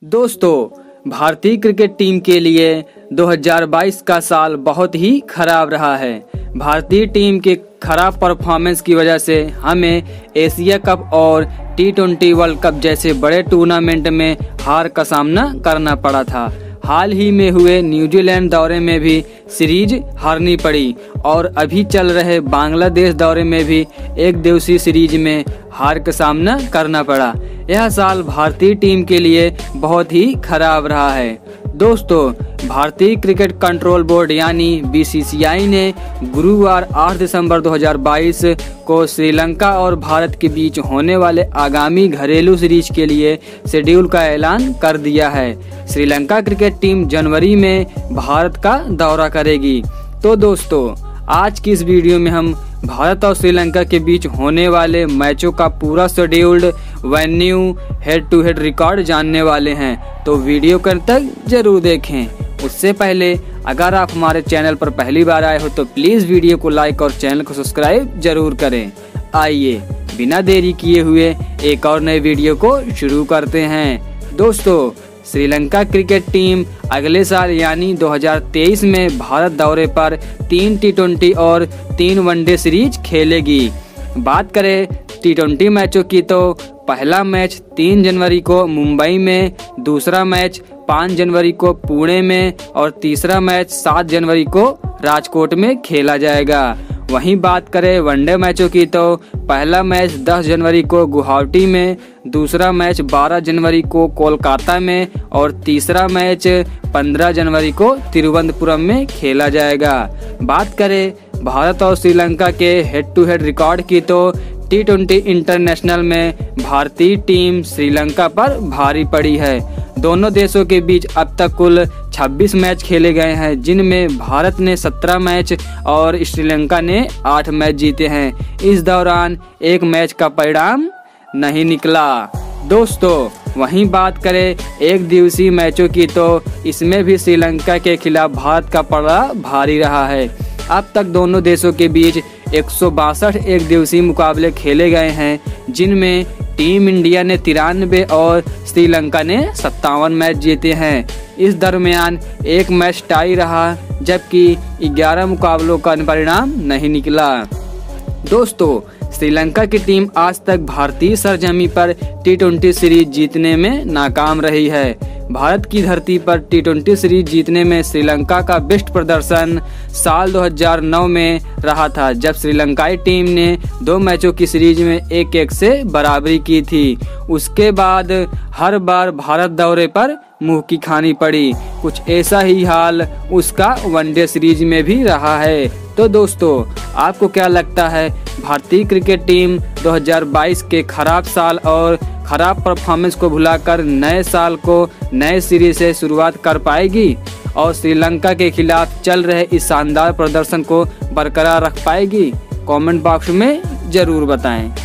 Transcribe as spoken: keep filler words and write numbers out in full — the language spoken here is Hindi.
दोस्तों, भारतीय क्रिकेट टीम के लिए दो हज़ार बाईस का साल बहुत ही खराब रहा है। भारतीय टीम के खराब परफॉर्मेंस की वजह से हमें एशिया कप और टी ट्वेंटी वर्ल्ड कप जैसे बड़े टूर्नामेंट में हार का सामना करना पड़ा था। हाल ही में हुए न्यूजीलैंड दौरे में भी सीरीज हारनी पड़ी और अभी चल रहे बांग्लादेश दौरे में भी एक दिवसीय सीरीज में हार का सामना करना पड़ा। यह साल भारतीय टीम के लिए बहुत ही खराब रहा है। दोस्तों, भारतीय क्रिकेट कंट्रोल बोर्ड यानी बी सी सी आई ने गुरुवार आठ दिसंबर दो हज़ार बाईस को श्रीलंका और भारत के बीच होने वाले आगामी घरेलू सीरीज के लिए शेड्यूल का ऐलान कर दिया है। श्रीलंका क्रिकेट टीम जनवरी में भारत का दौरा करेगी। तो दोस्तों, आज की इस वीडियो में हम भारत और श्रीलंका के बीच होने वाले मैचों का पूरा scheduled, venue, head to head record जानने वाले हैं, तो वीडियो कर तक जरूर देखें। उससे पहले अगर आप हमारे चैनल पर पहली बार आए हो तो प्लीज वीडियो को लाइक और चैनल को सब्सक्राइब जरूर करें। आइए बिना देरी किए हुए एक और नए वीडियो को शुरू करते हैं। दोस्तों, श्रीलंका क्रिकेट टीम अगले साल यानी दो हज़ार तेईस में भारत दौरे पर तीन टी ट्वेंटी और तीन वनडे सीरीज खेलेगी। बात करें टी ट्वेंटी मैचों की तो पहला मैच तीन जनवरी को मुंबई में, दूसरा मैच पाँच जनवरी को पुणे में और तीसरा मैच सात जनवरी को राजकोट में खेला जाएगा। वहीं बात करें वनडे मैचों की तो पहला मैच दस जनवरी को गुवाहाटी में, दूसरा मैच बारह जनवरी को कोलकाता में और तीसरा मैच पंद्रह जनवरी को तिरुवनंतपुरम में खेला जाएगा। बात करें भारत और श्रीलंका के हेड टू हेड रिकॉर्ड की तो टी ट्वेंटी इंटरनेशनल में भारतीय टीम श्रीलंका पर भारी पड़ी है। दोनों देशों के बीच अब तक कुल छब्बीस मैच खेले गए हैं, जिनमें भारत ने सत्रह मैच और श्रीलंका ने आठ मैच जीते हैं। इस दौरान एक मैच का परिणाम नहीं निकला। दोस्तों, वहीं बात करें एक दिवसीय मैचों की तो इसमें भी श्रीलंका के खिलाफ भारत का पलड़ा भारी रहा है। अब तक दोनों देशों के बीच एक सौ बासठ एक दिवसीय मुकाबले खेले गए हैं, जिनमें टीम इंडिया ने तिरानवे और श्रीलंका ने सत्तावन मैच जीते हैं। इस दरमियान एक मैच टाई रहा, जबकि ग्यारह मुकाबलों का परिणाम नहीं निकला। दोस्तों, श्रीलंका की टीम आज तक भारतीय सरजमी पर टी ट्वेंटी सीरीज जीतने में नाकाम रही है। भारत की धरती पर टी ट्वेंटी सीरीज जीतने में श्रीलंका का बेस्ट प्रदर्शन साल दो हज़ार नौ में रहा था, जब श्रीलंकाई टीम ने दो मैचों की सीरीज में एक एक से बराबरी की थी। उसके बाद हर बार भारत दौरे पर मुंह की खानी पड़ी। कुछ ऐसा ही हाल उसका वनडे सीरीज में भी रहा है। तो दोस्तों, आपको क्या लगता है, भारतीय क्रिकेट टीम दो हज़ार बाईस के खराब साल और खराब परफॉर्मेंस को भुलाकर नए साल को नए सिरे से शुरुआत कर पाएगी और श्रीलंका के खिलाफ चल रहे इस शानदार प्रदर्शन को बरकरार रख पाएगी? कमेंट बॉक्स में जरूर बताएं।